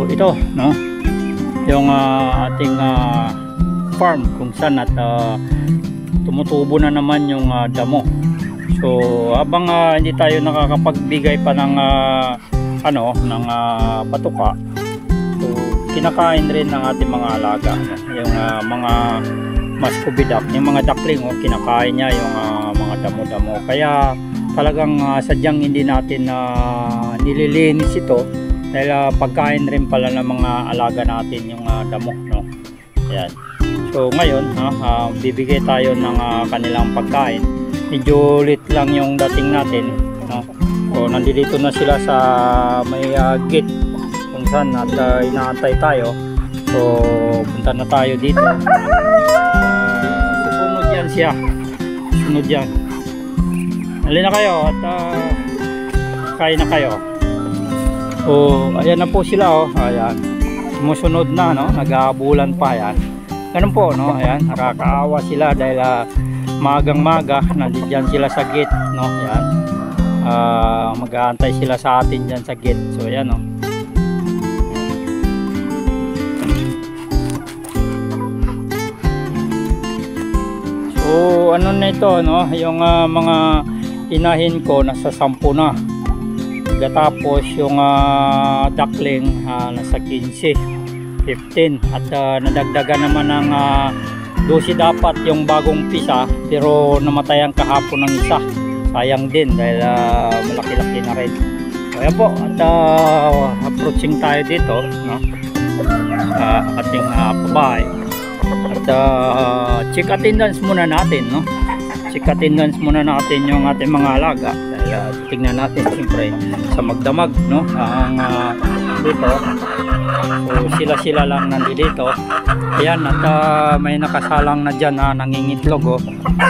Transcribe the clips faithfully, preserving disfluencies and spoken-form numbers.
ito, no, yung uh, ating uh, farm kung saan at uh, tumutubo na naman yung uh, damo. So habang uh, hindi tayo nakakapagbigay pa ng uh, ano ng uh, patuka, so kinakain rin ng ating mga alaga, no? Yung uh, mga muscovy duck, yung mga duckling, oh, kinakain niya yung uh, mga damo-damo. Kaya talagang uh, sadyang hindi natin uh, nililinis ito dahil uh, pagkain rin pala ng mga alaga natin yung uh, damo, no? Ayan. So ngayon uh, uh, bibigay tayo ng uh, kanilang pagkain. Medyo lit lang yung dating natin, no? So nandito na sila sa may uh, gate kung saan at uh, inaantay tayo. So punta na tayo dito. Uh, susunod yan siya. Susunod yan. Halina na kayo at uh, kain na kayo. So ayan na po sila, oh. Ayan. Sumusunod na, no? Nag-aabulan pa yan. Ganun po, no? Ayan, nakakaawa sila dahil uh, magang maga nandiyan sila sa gate, no? Ayan. Uh, mag-aantay sila sa atin dyan sa gate. So ayan, no? So ano na ito, no? Yung uh, mga inahin ko nasa sampu na. Tapos yung uh, duckling uh, nasa quince, fifteen, at uh, nadagdagan naman ng uh, twelve dapat yung bagong pisa, pero namatayan kahapon ng isa. Sayang din dahil uh, malaki-laki na rin. So ayan po, at uh, approaching tayo dito, no? Uh, ating uh, pabahay. At uh, check attendance muna natin, no? Check attendance muna natin yung ating mga alaga. Dahil uh, tingnan natin siyempre sa magdamag, no? Ang uh, dito. So sila-sila lang nandito. Ayan, at uh, may nakasalang na dyan na uh, nangingitlog, oh.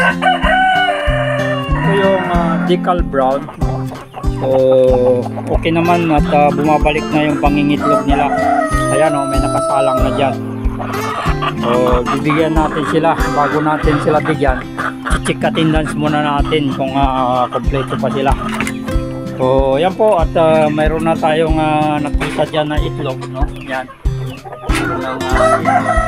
Ito yung uh, decal brown, no? So okay naman at uh, bumabalik na yung pangingitlog nila. Ayan, oh, may nakasalang na dyan. So bibigyan natin sila bago natin sila bigyan. Check attendance muna natin kung uh, kompleto pa sila. So yan po, at uh, mayroon na tayong uh, nakita dyan na itlog, no? Yan. Ng, uh,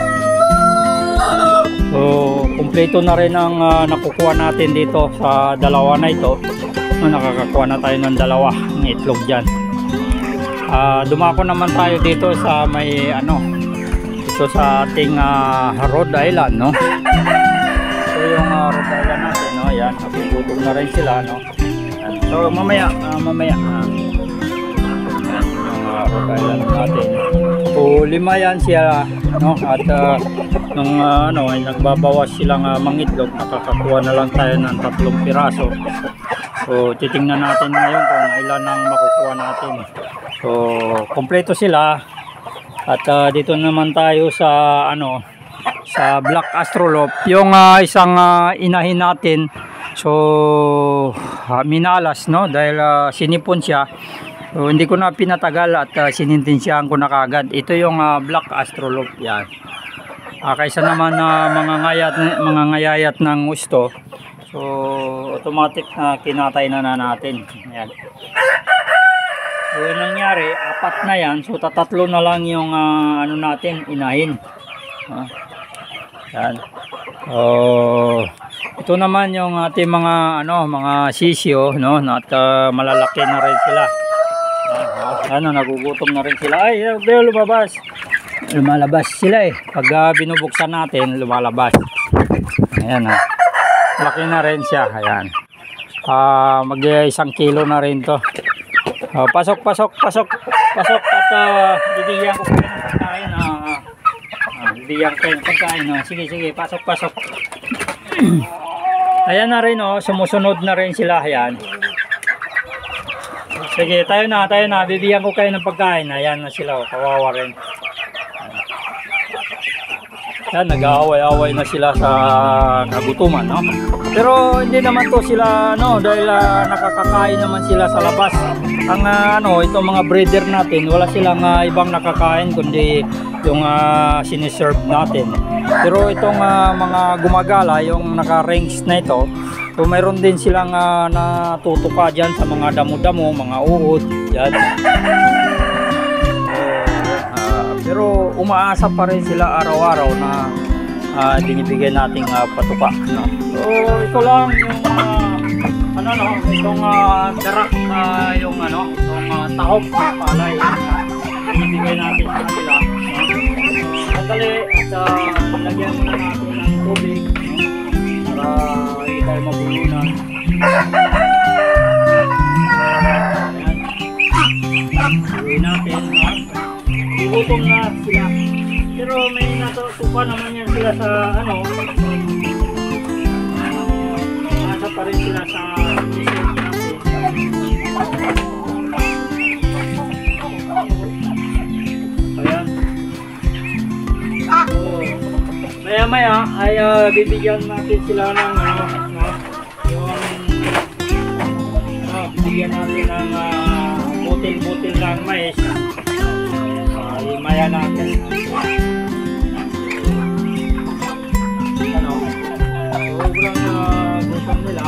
so kompleto na rin ang uh, nakukuha natin dito sa dalawa na ito. No, nakakakuha na tayo ng dalawa ng itlog dyan. Uh, dumako naman tayo dito sa may ano, dito sa ating uh, Rhode Island, no? So yung uh, Rhode Island natin, no? Yan, nagugutom na rin sila, no? Yan. So mamaya, uh, mamaya uh, yan, yung uh, Rhode Island natin. So lima yan siya, no? At uh, nung uh, ano, ay nagbabawas silang uh, mangitlog, nakakakuha na lang tayo ng tatlong piraso. So titingnan natin ngayon kung ilan ang makukuha natin. So kompleto sila. At uh, dito naman tayo sa ano, sa Black Astrolop, yung uh, isang uh, inahin natin. So uh, minalas, no, dahil uh, sinipon siya. So hindi ko na pinatagal at uh, sinintensyahan ko na kagad. Ito yung uh, Black Astrolop, yan. Uh, kaysa naman na uh, mga ngayat mga ngayayat ng gusto. So automatic na kinatay na, na natin. Yan. So yung nangyari, apat na yan. So tatatlo na lang yung uh, ano natin, inahin. Uh, yan. So ito naman yung ating mga ano, mga sisyo, no, at uh, malalaki na rin sila. Uh, ano, nagugutom na rin sila. Ay, hindi lumabas. Lumalabas sila eh. Pag uh, binubuksan natin, lumalabas. Ayan ha. Uh. Laki na rin siya. Ayan. Uh, mag isang kilo na rin to. Uh, pasok, pasok, pasok, pasok, at uh, bibigyan ko kayo ng pagkain. Uh, uh, bibigyan ko kayo ng pagkain. Uh. Sige, sige, pasok, pasok. Ayan na rin, oh, sumusunod na rin sila. Ayan. Sige, tayo na, tayo na. Bibigyan ko kayo ng pagkain. Ayan na sila, oh, kawawa rin. Yan, nag-aaway-aaway na sila sa kagutuman, no? Pero hindi naman to sila, no, dahil uh, nakakakain naman sila sa labas. Ang uh, ano, itong mga breeder natin, wala silang uh, ibang nakakain kundi yung uh, siniserve natin. Pero itong uh, mga gumagala, yung naka-range na ito, so mayroon din silang uh, natutuka dyan sa mga damo-damo, mga uod, yan. Uh, umaasa pa rin sila araw-araw na uh, binibigyan nating uh, patuka, no? So ito lang yung uh, ano no, itong uh, darak uh, yung ano, itong uh, tahop na palay uh, binibigay natin sa kanila, no? Sandali at uh, lagyan muna natin ng tubig, no? Para hindi tayo mabulunan. Gawin natin, ha? Gutom na sila. Pero may natutupa naman yan sila sa ano, nasa pa rin sila sa isip natin. Ayan. So, maya maya ay uh, bibigyan natin sila ng ano, no? Yung uh, bibigyan natin ng uh, butil-butil ng mais. Ay maya natin. Ano? Sobrang uh, gutom nila.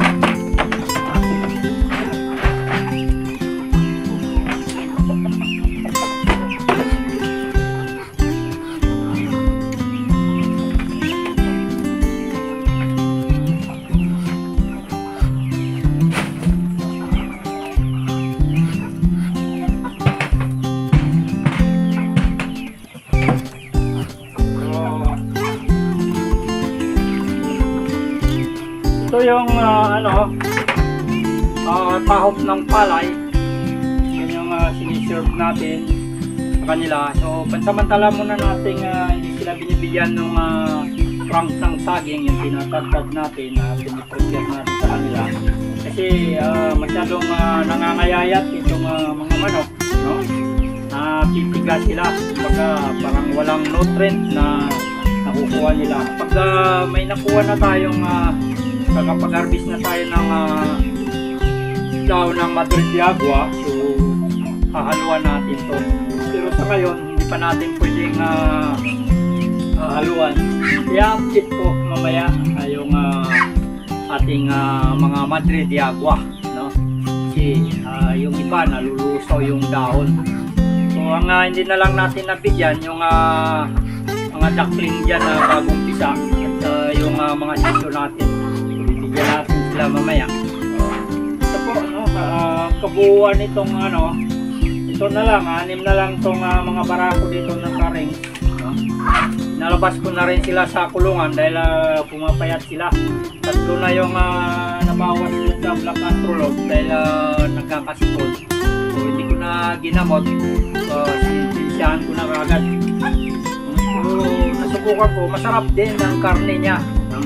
Ito yung uh, ano, uh, tahop ng palay. Yan yung uh, siniserve natin sa kanila. So pansamantala muna natin uh, hindi sila binibigyan ng uh, trunk ng saging, yung tinatagtad natin na uh, piniprepare natin sa kanila. Kasi uh, masyadong uh, nangangayayat itong uh, mga manok, no? Uh, pipiga sila, pagka parang walang nutrient na nakukuha nila. Pag uh, may nakuha na tayong uh, kapag-harvest na tayo ng uh, daw ng Madrid de Agua, so hahaluan natin to. Pero sa ngayon hindi pa natin pwedeng uh, uh, haluan. I-update ko mamaya uh, yung uh, ating uh, mga Madrid de Agua, no? Kasi uh, yung iba nalulusaw yung dahon. So ang uh, hindi na lang natin nabigyan yung uh, mga duckling dyan na uh, bagong pisa at uh, yung uh, mga sisyo natin. Bigyan natin sila mamaya. Ito po, no, uh, kabuuan itong ano, ito na lang, anim na lang itong uh, mga barako dito ng karing, no? Nalabas ko na rin sila sa kulungan dahil uh, pumapayat sila. Tatlo na yung uh, nabawas sila sa black antrolog dahil uh, nagkakasipod. So hindi ko na ginamot, so sinisyahan ko na kagad. So nasubukan ko, masarap din ang karne niya.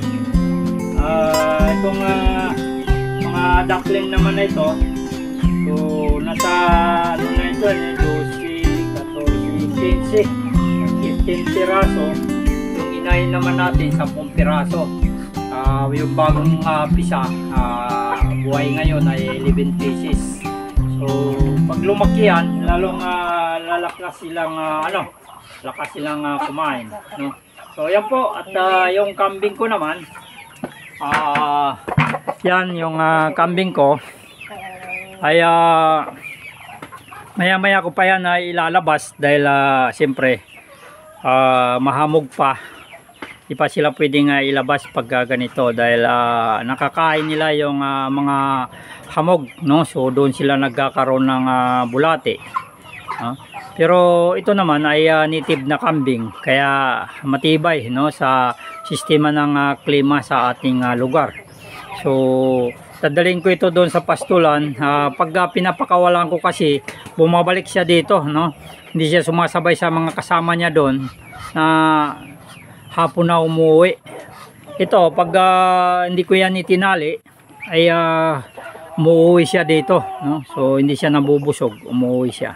Uh, itong uh, mga duckling naman na ito, so nasa ano na ito, eh, twelve, fourteen, fifteen piraso. Yung inahin naman natin ten piraso. Uh, yung bagong uh, pisa, uh, buhay ngayon ay eleven pieces. So pag lumaki yan, lalong uh, lalakas silang uh, ano, lakas silang uh, kumain, no? So yan po, at uh, yung kambing ko naman, Ah, uh, yan yung uh, kambing ko ay uh, maya maya ko pa yan na ilalabas dahil uh, siyempre uh, mahamog pa, di pa sila pwedeng uh, ilabas pag uh, ganito dahil uh, nakakain nila yung uh, mga hamog, no? So doon sila nagkakaroon ng uh, bulate, uh, pero ito naman ay uh, native na kambing kaya matibay, no, sa sistema ng uh, klima sa ating uh, lugar. So dadalhin ko ito doon sa pastulan. Uh, pag uh, pinapakawalan ko kasi bumabalik siya dito, no? Hindi siya sumasabay sa mga kasama niya doon na hapon na umuwi. Ito pag uh, hindi ko yan itinali ay uh, umuwi siya dito, no? So hindi siya nabubusog, umuwi siya.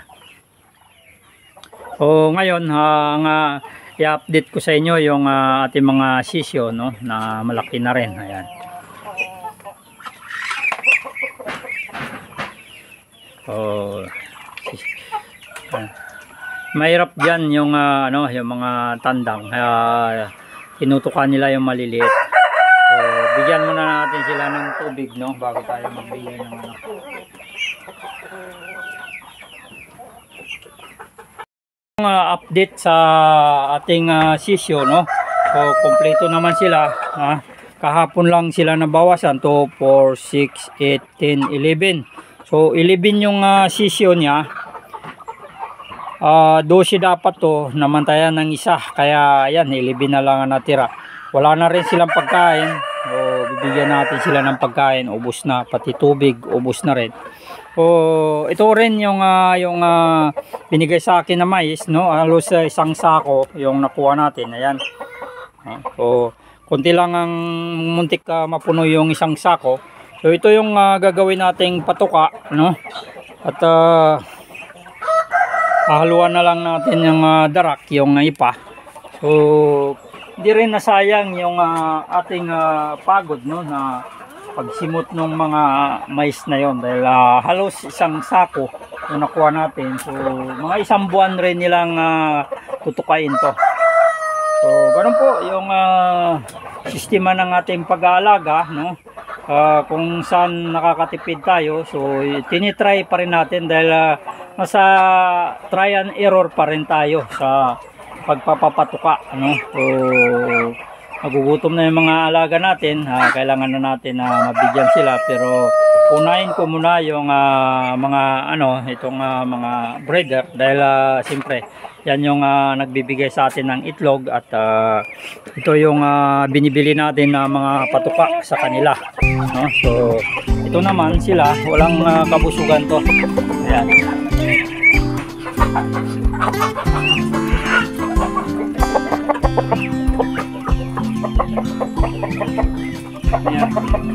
So ngayon uh, ang uh, i-update ko sa inyo yung uh, ating mga sisyo, no, na malaki na rin. Ayan. Oh, uh, mahirap diyan yung uh, ano, yung mga tandang. Uh, tinutukan nila yung maliliit. So, bigyan muna natin sila ng tubig, no, bago tayo magbigay ng ano. uh, update sa ating uh, sisyo, no? So kompleto naman sila, ha? Kahapon lang sila nabawasan to four, six, eight, ten, eleven. So eleven yung uh, sisyo niya. Uh, twelve dapat to, namantayan ng isa, kaya ayan, eleven na lang ang natira. Wala na rin silang pagkain, so bibigyan natin sila ng pagkain, ubos na, pati tubig ubos na rin. So ito rin yung uh, yung uh, binigay sa akin na mais, no? Halos uh, isang sako yung nakuha natin, ayan. Uh, so konti lang ang muntik uh, mapuno yung isang sako. So ito yung uh, gagawin nating patuka, no? At uh, hahaluan na lang natin yung uh, darak, yung uh, ipa. So hindi rin nasayang yung uh, ating uh, pagod, no, na pagsimot ng mga mais na yon, dahil uh, halos isang sako yung nakuha natin. So mga isang buwan rin nilang uh, tutukain to. So ganun po yung uh, sistema ng ating pag-aalaga, no? Uh, kung saan nakakatipid tayo, so tinitry pa rin natin dahil uh, nasa try and error pa rin tayo sa pagpapapatuka, no? So nagugutom na yung mga alaga natin, uh, kailangan na natin na uh, mabigyan sila, pero unahin ko muna yung uh, mga ano, itong uh, mga breeder, dahil uh, siyempre yan yung uh, nagbibigay sa atin ng itlog, at uh, ito yung uh, binibili natin na mga patuka sa kanila, no? So ito naman sila, walang uh, kabusugan to. Ayan. Ayan.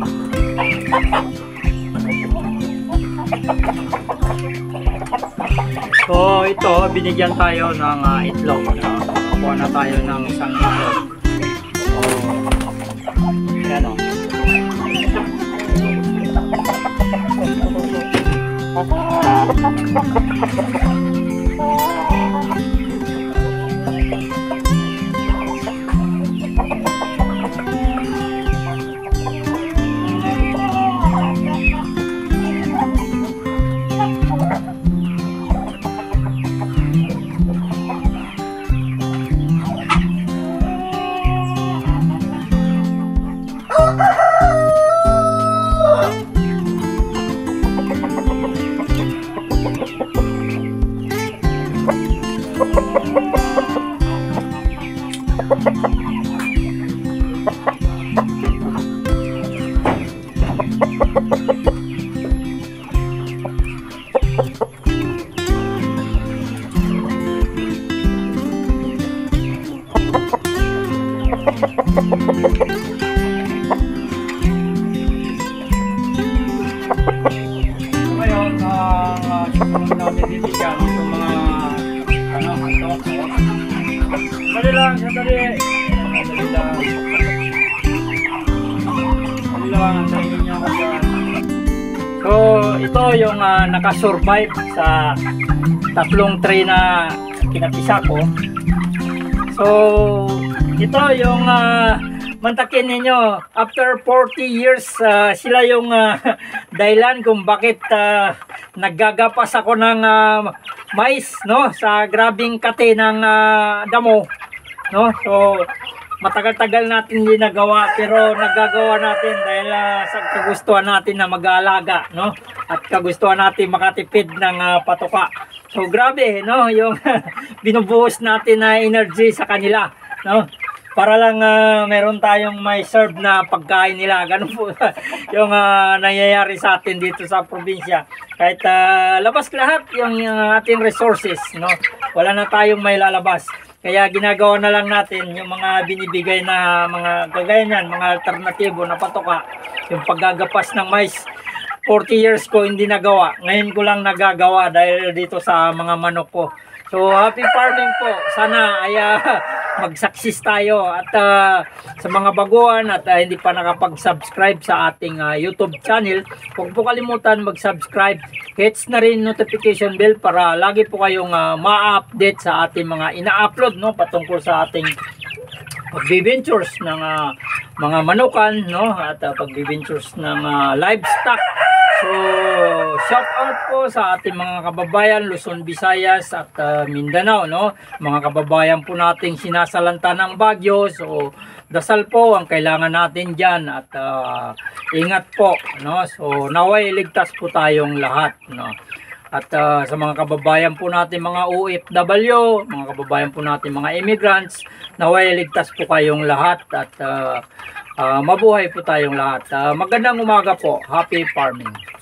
So ito, binigyan tayo ng uh, itlog. Uh, Kuha na tayo ng isang itlog. So, ayan o. Ngayon, uh, susunod natin bibigyan itong mga ano, ito. Sandali lang, sandali. Sandali lang. Sandali lang, sandali niya ako dyan. So, ito yung uh, nakasurvive sa tatlong tray na kinapisa ko. So, ito yung uh, mantakin ninyo, after forty years, uh, sila yung uh, dahilan kung bakit uh, naggagapas ako ng uh, mais, no, sa grabing kate ng uh, damo, no. So matagal-tagal natin ginagawa, pero nagagawa natin dahil uh, sa kagustuhan natin na mag-aalaga, no, at kagustuhan natin makatipid ng uh, patuka. So grabe, no, yung binubuhos natin na energy sa kanila, no, para lang uh, meron tayong may serve na pagkain nila. Ganun po yung uh, nangyayari sa atin dito sa probinsya. Kahit uh, labas lahat yung uh, ating resources, no, wala na tayong may lalabas. Kaya ginagawa na lang natin yung mga binibigay na mga kagaya niyan, mga alternatibo na patuka. Yung paggagapas ng mais, forty years ko hindi nagawa. Ngayon ko lang nagagawa dahil dito sa mga manok ko. So happy farming po. Sana ay uh, mag-success tayo, at uh, sa mga baguhan at uh, hindi pa nakapag-subscribe sa ating uh, YouTube channel, huwag po kalimutan mag-subscribe, hits na rin notification bell para lagi po kayong uh, ma-update sa ating mga ina-upload, no, patungkol sa ating pag-ventures ng uh, mga manukan, no, at uh, pag-ventures ng uh, livestock. So shout out po sa ating mga kababayan Luzon, Visayas at uh, Mindanao, no? Mga kababayan po nating sinasalanta ng bagyo. So dasal po ang kailangan natin diyan at uh, ingat po, no? So naway ligtas po tayong lahat, no? At uh, sa mga kababayan po natin mga O F W, mga kababayan po natin mga immigrants, naway ligtas po kayong lahat at uh, uh, mabuhay po tayong lahat. Uh, magandang umaga po. Happy farming.